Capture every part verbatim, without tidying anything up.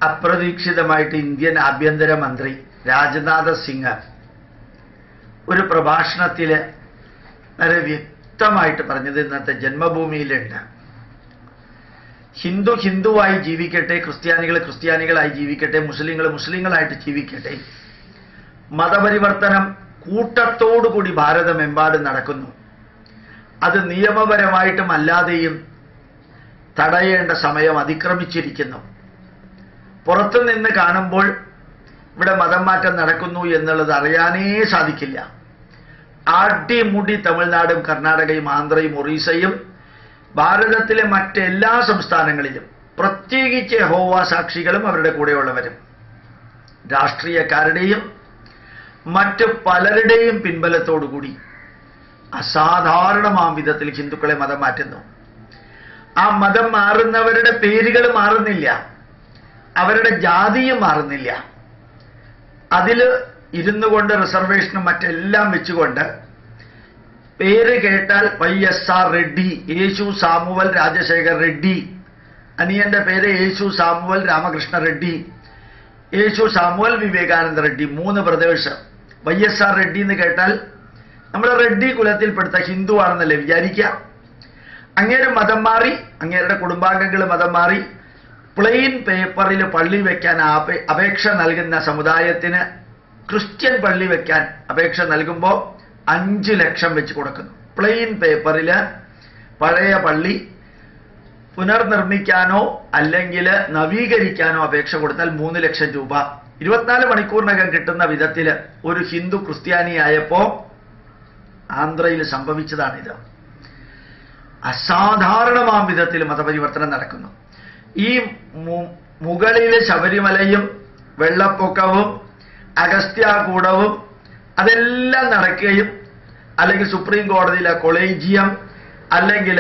അപ്രതീക്ഷിതമായിട്ട് ഇന്ത്യൻ ആഭ്യന്തരമന്ത്രി രാജ്നാഥ് സിംഗ് ഒരു പ്രഭാഷണത്തിൽ വളരെ വ്യക്തമായിട്ട് പറഞ്ഞത് ഇന്നത്തെ ജന്മഭൂമിയിലുണ്ട്. ഹിന്ദു ഹിന്ദുവായി ജീവിക്കട്ടെ, ക്രിസ്ത്യാനികൾ ക്രിസ്ത്യാനികളായി ജീവിക്കട്ടെ, മുസ്ലിങ്ങൾ മുസ്ലിങ്ങളായിട്ട് ജീവിക്കട്ടെ. മതപരിവർത്തനം കൂട്ടത്തോടുകൂടി ഭാരതമെമ്പാടും നടക്കുന്നു. അത് നിയമപരമായിട്ടും അല്ലാതെയും തടയേണ്ട സമയം അതിക്രമിച്ചിരിക്കുന്നു. പുറത്തുനിന്ന് കാണുമ്പോൾ ഇവിടെ മതം മാറ്റം നടക്കുന്നു എന്നുള്ളത് അറിയാനേ സാധിക്കില്ല. അടിമുടി തമിഴ്നാടും കർണാടകയും ആന്ധ്രയും ഒറീസയും ഭാരതത്തിലെ മറ്റെല്ലാ സംസ്ഥാനങ്ങളിലും, പ്രത്യേകിച്ച് യഹോവ സാക്ഷികളും അവരുടെ കൂടെയുള്ളവരും, രാഷ്ട്രീയക്കാരുടെയും മറ്റ് പലരുടെയും പിൻബലത്തോടുകൂടി അസാധാരണമാം വിധത്തിൽ ഹിന്ദുക്കളെ മതം മാറ്റുന്നു. ആ മതം മാറുന്നവരുടെ പേരുകൾ മാറുന്നില്ല, അവരുടെ ജാതിയും മാറുന്നില്ല. അതിൽ ഇരുന്നു കൊണ്ട് റിസർവേഷനും മറ്റെല്ലാം വെച്ചുകൊണ്ട് പേര് കേട്ടാൽ Y S R Reddy, Yesu Samuel Rajasekhar Reddy, അനിയന്റെ പേര് യേശു സാമുവൽ രാമകൃഷ്ണ റെഡ്ഡി, യേശു സാമുവൽ വിവേകാനന്ദ റെഡ്ഡി, മൂന്ന് brothers. Y S R Reddy എന്ന് കേട്ടാൽ നമ്മൾ റെഡ്ഡി കുലത്തിൽപ്പെടുത്ത ഹിന്ദു ആണെന്നല്ലേ വിചാരിക്കുക. അങ്ങേര് മതം മാറി, അങ്ങേരുടെ കുടുംബാംഗങ്ങൾ മതം മാറി, പ്ലെയിൻ പേപ്പറിൽ പള്ളി വെക്കാൻ അപേക്ഷ നൽകുന്ന സമുദായത്തിന് ക്രിസ്ത്യൻ പള്ളി വെക്കാൻ അപേക്ഷ നൽകുമ്പോൾ അഞ്ച് ലക്ഷം വെച്ച് കൊടുക്കുന്നു. പ്ലെയിൻ പേപ്പറിൽ പഴയ പള്ളി പുനർനിർമ്മിക്കാനോ അല്ലെങ്കിൽ നവീകരിക്കാനോ അപേക്ഷ കൊടുത്താൽ മൂന്ന് ലക്ഷം രൂപ. ഇരുപത്തിനാല് മണിക്കൂറിനകം കിട്ടുന്ന വിധത്തിൽ ഒരു ഹിന്ദു ക്രിസ്ത്യാനിയായപ്പോ ആന്ധ്രയിൽ സംഭവിച്ചതാണിത്. അസാധാരണമാം വിധത്തിൽ മതപരിവർത്തനം നടക്കുന്നു. ഈ മുകളിലെ ശബരിമലയും വെള്ളപ്പൊക്കവും അഗസ്ത്യാകൂടവും അതെല്ലാം നടക്കുകയും, അല്ലെങ്കിൽ സുപ്രീം കോടതിയിലെ കൊളീജിയം, അല്ലെങ്കിൽ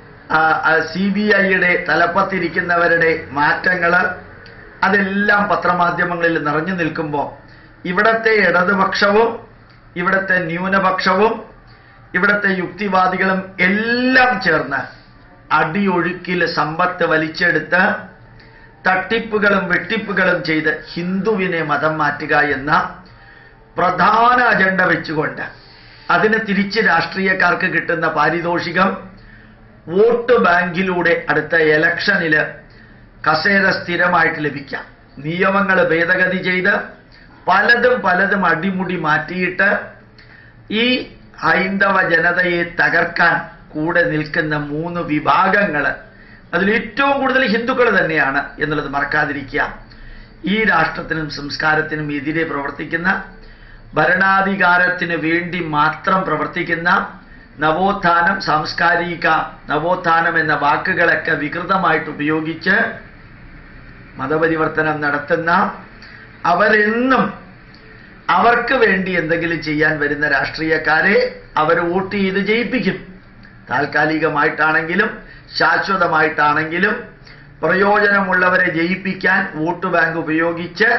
സി ബി ഐയുടെ തലപ്പത്തിരിക്കുന്നവരുടെ മാറ്റങ്ങൾ, അതെല്ലാം പത്രമാധ്യമങ്ങളിൽ നിറഞ്ഞു നിൽക്കുമ്പോൾ ഇവിടത്തെ ഇടതുപക്ഷവും ഇവിടത്തെ ന്യൂനപക്ഷവും ഇവിടത്തെ യുക്തിവാദികളും എല്ലാം ചേർന്ന് അടിയൊഴുക്കിൽ സമ്പത്ത് വലിച്ചെടുത്ത് തട്ടിപ്പുകളും വെട്ടിപ്പുകളും ചെയ്ത് ഹിന്ദുവിനെ മതം മാറ്റുക എന്ന പ്രധാന അജണ്ട വെച്ചുകൊണ്ട് അതിന് തിരിച്ച് രാഷ്ട്രീയക്കാർക്ക് കിട്ടുന്ന പാരിതോഷികം വോട്ട് ബാങ്കിലൂടെ അടുത്ത ഇലക്ഷനിൽ കസേര സ്ഥിരമായിട്ട് ലഭിക്കാം. നിയമങ്ങൾ ഭേദഗതി ചെയ്ത് പലതും പലതും അടിമുടി മാറ്റിയിട്ട് ഈ ഹൈന്ദവ ജനതയെ തകർക്കാൻ കൂടെ നിൽക്കുന്ന മൂന്ന് വിഭാഗങ്ങൾ, അതിൽ ഏറ്റവും കൂടുതൽ ഹിന്ദുക്കൾ തന്നെയാണ് എന്നുള്ളത് മറക്കാതിരിക്കുക. ഈ രാഷ്ട്രത്തിനും സംസ്കാരത്തിനും എതിരെ പ്രവർത്തിക്കുന്ന, ഭരണാധികാരത്തിന് വേണ്ടി മാത്രം പ്രവർത്തിക്കുന്ന, നവോത്ഥാനം, സാംസ്കാരിക നവോത്ഥാനം എന്ന വാക്കുകളൊക്കെ വികൃതമായിട്ട് ഉപയോഗിച്ച് മതപരിവർത്തനം നടത്തുന്ന അവരെന്നും അവർക്ക് വേണ്ടി എന്തെങ്കിലും ചെയ്യാൻ വരുന്ന രാഷ്ട്രീയക്കാരെ അവർ വോട്ട് ചെയ്ത് ജയിപ്പിക്കും. താൽക്കാലികമായിട്ടാണെങ്കിലും ശാശ്വതമായിട്ടാണെങ്കിലും പ്രയോജനമുള്ളവരെ ജയിപ്പിക്കാൻ വോട്ട് ബാങ്ക് ഉപയോഗിച്ച്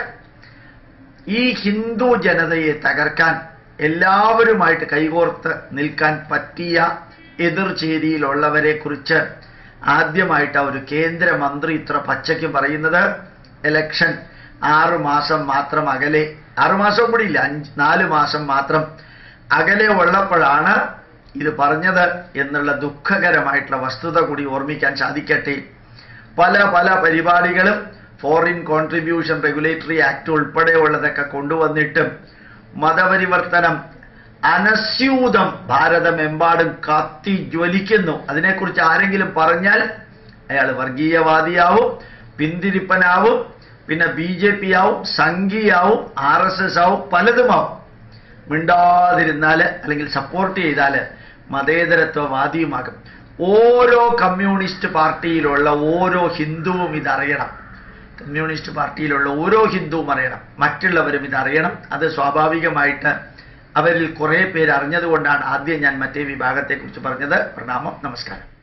ഈ ഹിന്ദു ജനതയെ തകർക്കാൻ എല്ലാവരുമായിട്ട് കൈകോർത്ത് നിൽക്കാൻ പറ്റിയ എതിർചേരിയിലുള്ളവരെ കുറിച്ച് ആദ്യമായിട്ട് ഒരു കേന്ദ്രമന്ത്രി ഇത്ര പച്ചയ്ക്ക് പറയുന്നത് ഇലക്ഷൻ ആറു മാസം മാത്രം അകലെ, ആറുമാസം കൂടി ഇല്ല, അഞ്ച് നാല് മാസം മാത്രം അകലെ ഉള്ളപ്പോഴാണ് ഇത് പറഞ്ഞത് എന്നുള്ള ദുഃഖകരമായിട്ടുള്ള വസ്തുത കൂടി ഓർമ്മിക്കാൻ സാധിക്കട്ടെ. പല പല പരിപാടികളും ഫോറിൻ കോൺട്രിബ്യൂഷൻ റെഗുലേറ്ററി ആക്ട് ഉൾപ്പെടെയുള്ളതൊക്കെ കൊണ്ടുവന്നിട്ടും മതപരിവർത്തനം അനസ്യൂതം ഭാരതമെമ്പാടും കത്തി ജ്വലിക്കുന്നു. അതിനെക്കുറിച്ച് ആരെങ്കിലും പറഞ്ഞാൽ അയാൾ വർഗീയവാദിയാവും, പിന്തിരിപ്പനാവും, പിന്നെ ബി ജെ പി ആവും, സംഘിയാവും, ആർ എസ് എസ് ആവും, പലതുമാവും. മിണ്ടാതിരുന്നാൽ അല്ലെങ്കിൽ സപ്പോർട്ട് ചെയ്താൽ മതേതരത്വവാദിയുമാകും. ഓരോ കമ്മ്യൂണിസ്റ്റ് പാർട്ടിയിലുള്ള ഓരോ ഹിന്ദുവും ഇതറിയണം. കമ്മ്യൂണിസ്റ്റ് പാർട്ടിയിലുള്ള ഓരോ ഹിന്ദുവും അറിയണം, മറ്റുള്ളവരും ഇതറിയണം. അത് സ്വാഭാവികമായിട്ട് അവരിൽ കുറേ പേര് അറിഞ്ഞതുകൊണ്ടാണ് ആദ്യം ഞാൻ മറ്റേ വിഭാഗത്തെക്കുറിച്ച് പറഞ്ഞത്. പ്രണാമം, നമസ്കാരം.